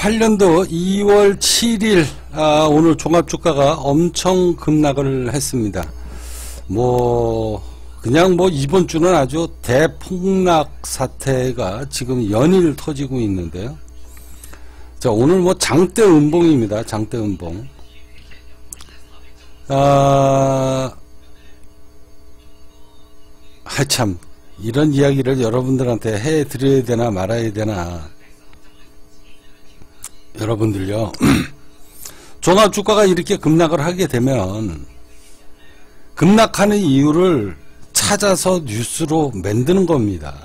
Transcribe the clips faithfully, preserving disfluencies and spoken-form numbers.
이천십팔 년도 이월 칠일 아, 오늘 종합주가가 엄청 급락을 했습니다. 뭐 그냥 뭐 이번 주는 아주 대폭락 사태가 지금 연일 터지고 있는데요. 자, 오늘 뭐 장대 음봉입니다. 장대 음봉. 아, 하참 이런 이야기를 여러분들한테 해드려야 되나 말아야 되나. 여러분들요, 종합주가가 이렇게 급락을 하게 되면 급락하는 이유를 찾아서 뉴스로 만드는 겁니다.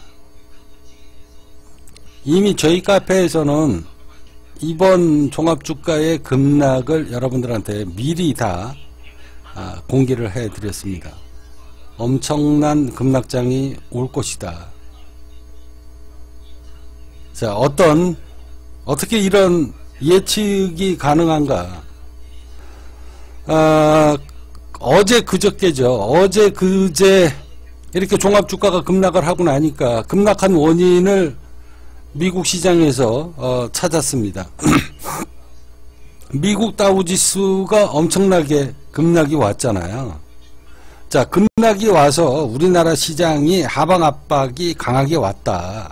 이미 저희 카페에서는 이번 종합주가의 급락을 여러분들한테 미리 다 공개를 해드렸습니다. 엄청난 급락장이 올 것이다. 자, 어떤 어떻게 이런 예측이 가능한가? 아, 어제 그저께죠. 어제 그제 이렇게 종합주가가 급락을 하고 나니까 급락한 원인을 미국 시장에서 어, 찾았습니다. 미국 다우지수가 엄청나게 급락이 왔잖아요. 자, 급락이 와서 우리나라 시장이 하방 압박이 강하게 왔다.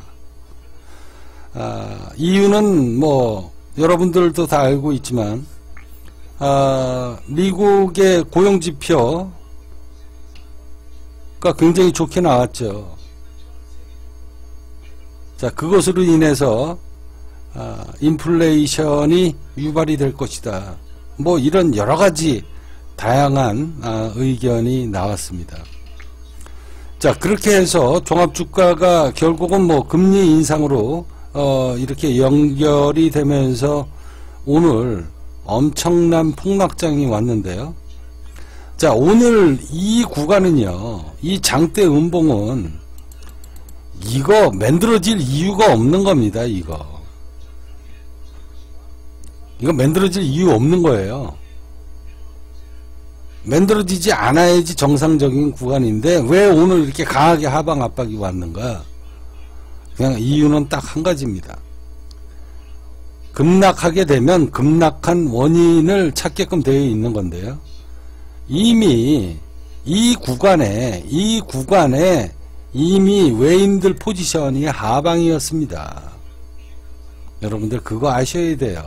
아, 이유는 뭐 여러분들도 다 알고 있지만 아, 미국의 고용지표가 굉장히 좋게 나왔죠. 자, 그것으로 인해서 아, 인플레이션이 유발이 될 것이다. 뭐 이런 여러가지 다양한 아, 의견이 나왔습니다. 자, 그렇게 해서 종합주가가 결국은 뭐 금리 인상으로 어, 이렇게 연결이 되면서 오늘 엄청난 폭락장이 왔는데요. 자, 오늘 이 구간은요, 이 장대 음봉은 이거 만들어질 이유가 없는 겁니다. 이거 이거 만들어질 이유 없는 거예요. 만들어지지 않아야지 정상적인 구간인데 왜 오늘 이렇게 강하게 하방 압박이 왔는가? 그냥 이유는 딱 한 가지입니다. 급락하게 되면 급락한 원인을 찾게끔 되어 있는 건데요. 이미 이 구간에 이 구간에 이미 외인들 포지션이 하방이었습니다. 여러분들 그거 아셔야 돼요.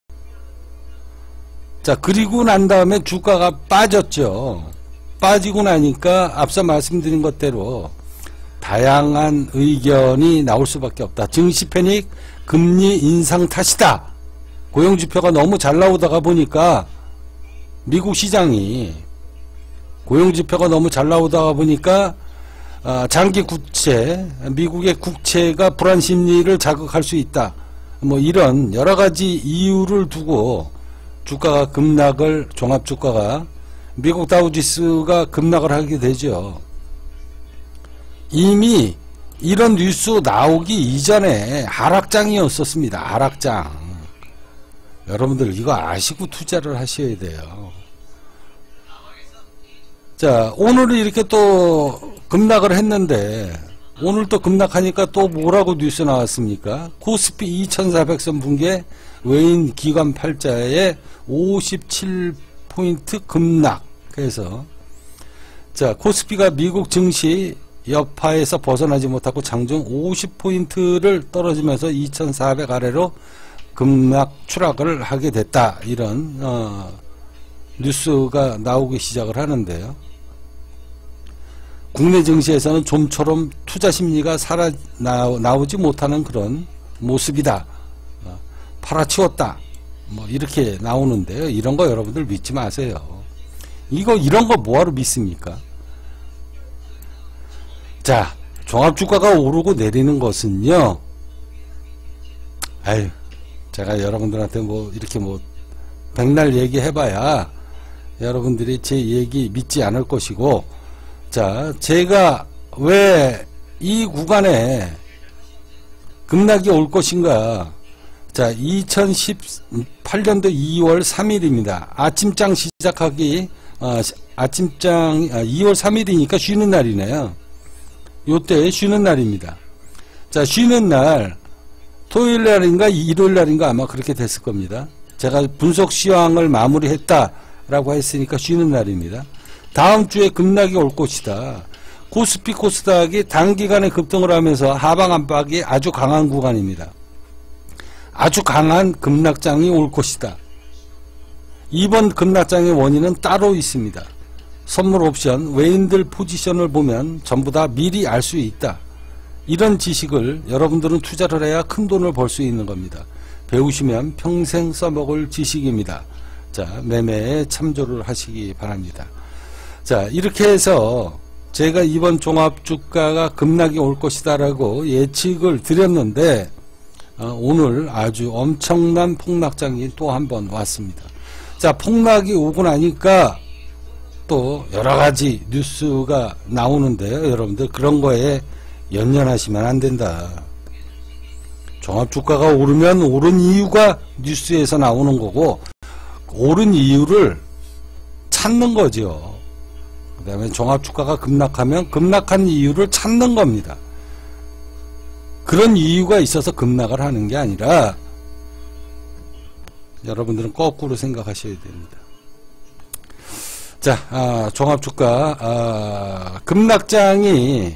자, 그리고 난 다음에 주가가 빠졌죠. 빠지고 나니까 앞서 말씀드린 것대로 다양한 의견이 나올 수밖에 없다. 증시 패닉, 금리 인상 탓이다. 고용지표가 너무 잘 나오다가 보니까 미국 시장이 고용지표가 너무 잘 나오다가 보니까 장기 국채, 미국의 국채가 불안 심리를 자극할 수 있다. 뭐 이런 여러 가지 이유를 두고 주가가 급락을, 종합주가가 미국 다우지수가 급락을 하게 되죠. 이미 이런 뉴스 나오기 이전에 하락장이었었습니다. 하락장. 여러분들 이거 아시고 투자를 하셔야 돼요. 자, 오늘 이렇게 또 급락을 했는데 오늘 또 급락하니까 또 뭐라고 뉴스 나왔습니까? 코스피 이천사백 선 붕괴, 외인 기관 팔자에 오십칠 포인트 급락해서, 자, 코스피가 미국 증시 여파에서 벗어나지 못하고 장중 오십 포인트를 떨어지면서 이천사백 아래로 급락 추락을 하게 됐다. 이런 어, 뉴스가 나오기 시작을 하는데요. 국내 증시에서는 좀처럼 투자 심리가 살아 나오지 못하는 그런 모습이다. 어, 팔아치웠다. 뭐 이렇게 나오는데요. 이런 거 여러분들 믿지 마세요. 이거 이런 거 뭐하러 믿습니까? 자, 종합주가가 오르고 내리는 것은요, 아유, 제가 여러분들한테 뭐 이렇게 뭐 백날 얘기해봐야 여러분들이 제 얘기 믿지 않을 것이고, 자, 제가 왜 이 구간에 급락이 올 것인가? 자, 이천십팔 년도 이월 삼일입니다. 아침장 시작하기, 어, 아침장, 아, 이월 삼일이니까 쉬는 날이네요. 요때 쉬는 날입니다. 자, 쉬는 날 토요일 날인가 일요일 날인가 아마 그렇게 됐을 겁니다. 제가 분석 시황을 마무리했다라고 했으니까 쉬는 날입니다. 다음 주에 급락이 올 것이다. 코스피 코스닥이 단기간에 급등을 하면서 하방 안팎이 아주 강한 구간입니다. 아주 강한 급락장이 올 것이다. 이번 급락장의 원인은 따로 있습니다. 선물 옵션, 외인들 포지션을 보면 전부 다 미리 알 수 있다. 이런 지식을 여러분들은 투자를 해야 큰 돈을 벌 수 있는 겁니다. 배우시면 평생 써먹을 지식입니다. 자, 매매에 참조를 하시기 바랍니다. 자, 이렇게 해서 제가 이번 종합주가가 급락이 올 것이다 라고 예측을 드렸는데 어, 오늘 아주 엄청난 폭락장이 또 한 번 왔습니다. 자, 폭락이 오고 나니까 또 여러가지 뉴스가 나오는데요. 여러분들 그런 거에 연연하시면 안 된다. 종합주가가 오르면 오른 이유가 뉴스에서 나오는 거고 오른 이유를 찾는 거죠. 그 다음에 종합주가가 급락하면 급락한 이유를 찾는 겁니다. 그런 이유가 있어서 급락을 하는 게 아니라 여러분들은 거꾸로 생각하셔야 됩니다. 자, 아, 종합주가 아, 급락장이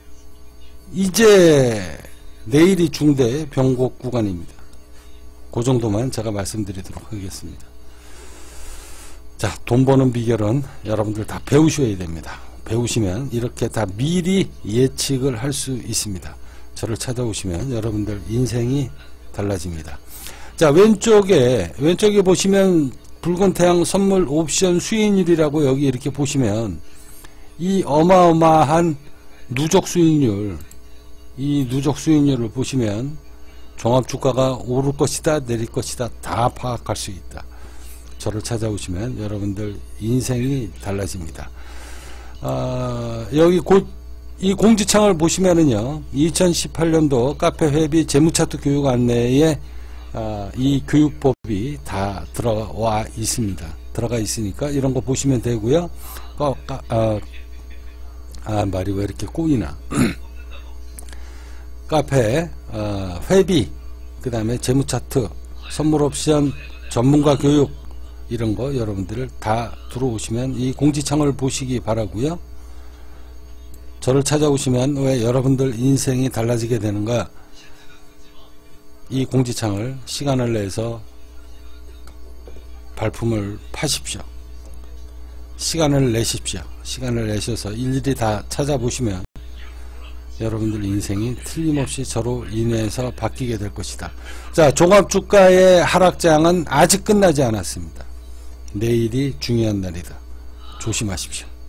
이제 내일이 중대 변곡 구간입니다. 그 정도만 제가 말씀드리도록 하겠습니다. 자, 돈 버는 비결은 여러분들 다 배우셔야 됩니다. 배우시면 이렇게 다 미리 예측을 할 수 있습니다. 저를 찾아오시면 여러분들 인생이 달라집니다. 자, 왼쪽에 왼쪽에 보시면 붉은 태양 선물 옵션 수익률이라고 여기 이렇게 보시면 이 어마어마한 누적 수익률, 이 누적 수익률을 보시면 종합주가가 오를 것이다 내릴 것이다 다 파악할 수 있다. 저를 찾아오시면 여러분들 인생이 달라집니다. 아, 여기 곧 이 공지창을 보시면은요, 이천십팔 년도 카페 회비 재무차트 교육 안내에 아, 이 교육법이 다 들어와 있습니다. 들어가 있으니까 이런 거 보시면 되고요. 어, 아, 아, 말이 왜 이렇게 꼬이나. 카페 어, 회비, 그 다음에 재무차트, 선물옵션 전문가 교육 이런 거 여러분들 다 들어오시면 이 공지창을 보시기 바라고요. 저를 찾아오시면 왜 여러분들 인생이 달라지게 되는가, 이 공지창을 시간을 내서 발품을 파십시오. 시간을 내십시오. 시간을 내셔서 일일이 다 찾아보시면 여러분들 인생이 틀림없이 저로 인해서 바뀌게 될 것이다. 자, 종합주가의 하락장은 아직 끝나지 않았습니다. 내일이 중요한 날이다. 조심하십시오.